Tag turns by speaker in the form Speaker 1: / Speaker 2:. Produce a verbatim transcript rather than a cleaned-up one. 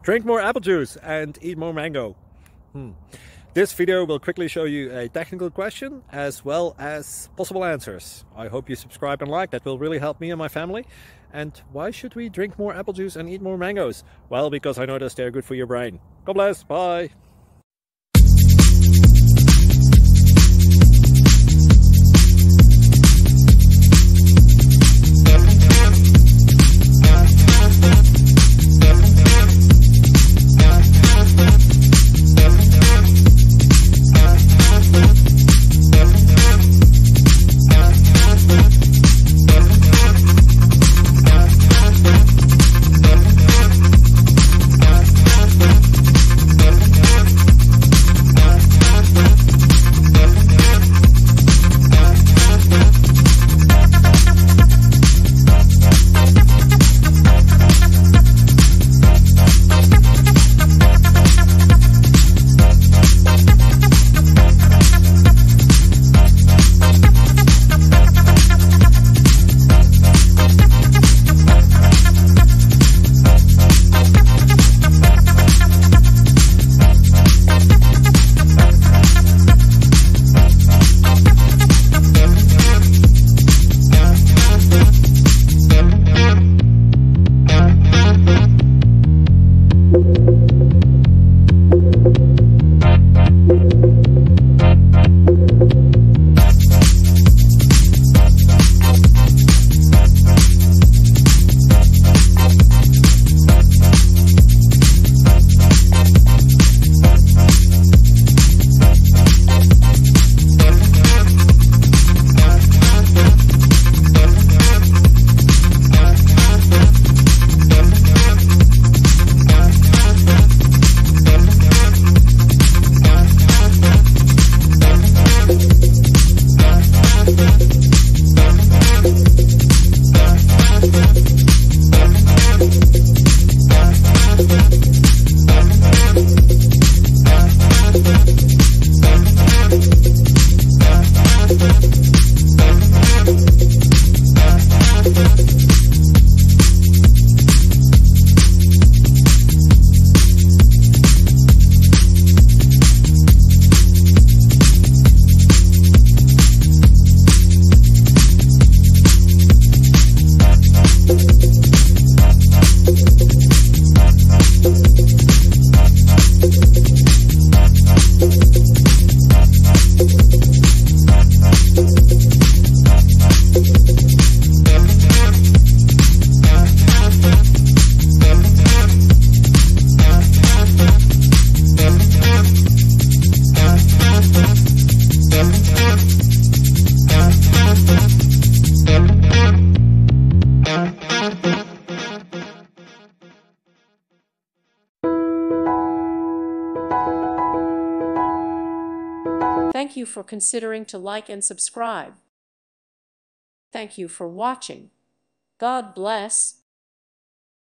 Speaker 1: Drink more apple juice and eat more mango. Hmm. This video will quickly show you a technical question as well as possible answers. I hope you subscribe and like, that will really help me and my family. And why should we drink more apple juice and eat more mangoes? Well, because I noticed they're good for your brain. God bless, bye!
Speaker 2: Thank you for considering to like and subscribe. Thank you for watching. God bless.